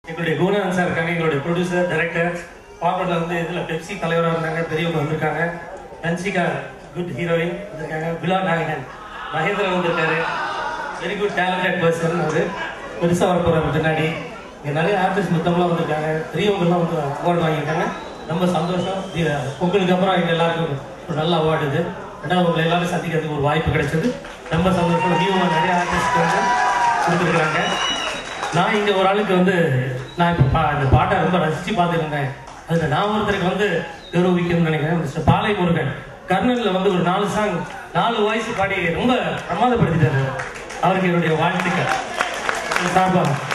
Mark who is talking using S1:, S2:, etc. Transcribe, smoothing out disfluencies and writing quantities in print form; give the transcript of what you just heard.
S1: எங்களுடைய குணன் சார் இருக்காங்க, எங்களுடைய ப்ரொடியூசர் டைரக்டர். பாப்பட்டில் வந்து இதில் பெப்சி தலைவராக இருந்தாங்க, பெரியவங்க வந்திருக்காங்க. ஹன்சிகா குட் ஹீரோயின் வந்திருக்காங்க. விழா நாயகன் மகேந்திரன் வந்திருக்காரு. Very good talented person. அவர் பெருசாக வர போகிறார் பின்னாடி. இங்கே நிறைய ஆர்டிஸ்ட் மொத்தம்லாம் வந்திருக்காங்க. பெரியவங்கெல்லாம் வந்து அவார்டு வாங்கியிருக்காங்க. ரொம்ப சந்தோஷம். பொங்கலுக்கு அப்புறம் எங்கள் எல்லாருக்கும் ஒரு நல்ல அவார்டு இது. ரெண்டாவது உங்களை எல்லாரும் சந்திக்கிறதுக்கு ஒரு வாய்ப்பு கிடைச்சது. ரொம்ப சந்தோஷம். நியூவாக நிறைய ஆர்டிஸ்ட் வந்து கொடுத்துருக்குறாங்க. நான் இங்கே ஒரு ஆளுக்கு வந்து நான் இப்போ இந்த பாட்டை ரொம்ப ரசித்து பார்த்துருந்தேன். அதில் நான் ஒருத்தருக்கு வந்து கௌரவிக்கணும்னு நினைக்கிறேன். மிஸ்டர் பாலை முருகன் கர்னலில் வந்து ஒரு 4 சாங் 4 வாய்ஸ் பாடி ரொம்ப பிரமாதப்படுத்திட்டாரு. அவருக்கு என்னுடைய வாழ்த்துக்கள் சார்பாக.